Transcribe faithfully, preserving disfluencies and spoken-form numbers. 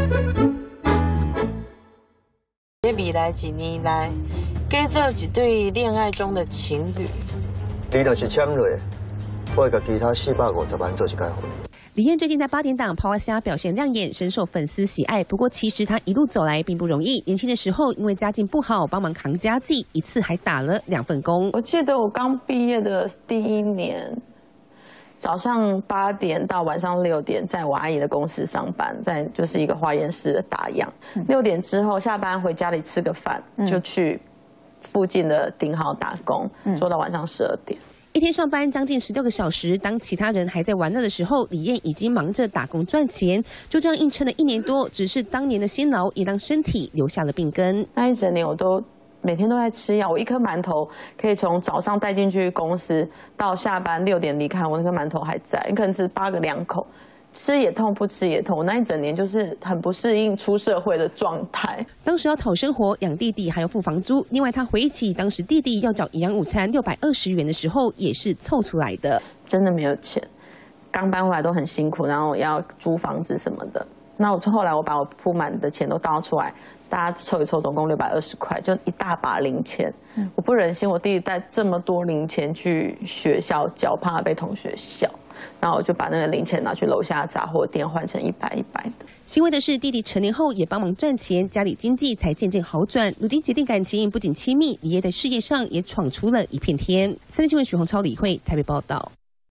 未来几年来，加做一对恋爱中的情侣。 你若是签落，我会甲其他四百五十万做一改婚。 李燕最近在八点档《抛虾》表现亮眼，深受粉丝喜爱。不过，其实她一路走来并不容易。年轻的时候，因为家境不好，帮忙扛家计，一次还打了两份工。 我记得我刚毕业的第一年，早上八点到晚上六点，在我阿姨的公司上班，在就是一个化验室的打样。六点之后下班回家里吃个饭，嗯、就去附近的顶好打工，嗯、做到晚上十二点。 一天上班将近十六个小时，当其他人还在玩乐的时候，李燕已经忙着打工赚钱，就这样硬撑了一年多。只是当年的辛劳也让身体留下了病根。 那一整年我都每天都在吃药，我一颗馒头可以从早上带进去公司，到下班六点离开，我那颗馒头还在，你可能吃八个两口。吃也痛，不吃也痛。我那一整年就是很不适应出社会的状态。 当时要讨生活、养弟弟，还要付房租。另外，他回忆起当时弟弟要找营养午餐六百二十元的时候，也是凑出来的。 真的没有钱，刚搬回来都很辛苦，然后要租房子什么的。那我后来我把我铺满的钱都倒出来，大家凑一凑，总共六百二十块，就一大把零钱。嗯、我不忍心我弟弟带这么多零钱去学校缴，怕被同学笑。然后我就把那个零钱拿去楼下杂货店换成一百一百的。 欣慰的是，弟弟成年后也帮忙赚钱，家里经济才渐渐好转。如今结定感情，不仅亲密，李烨在事业上也闯出了一片天。三立新闻许洪超、李慧台北报道。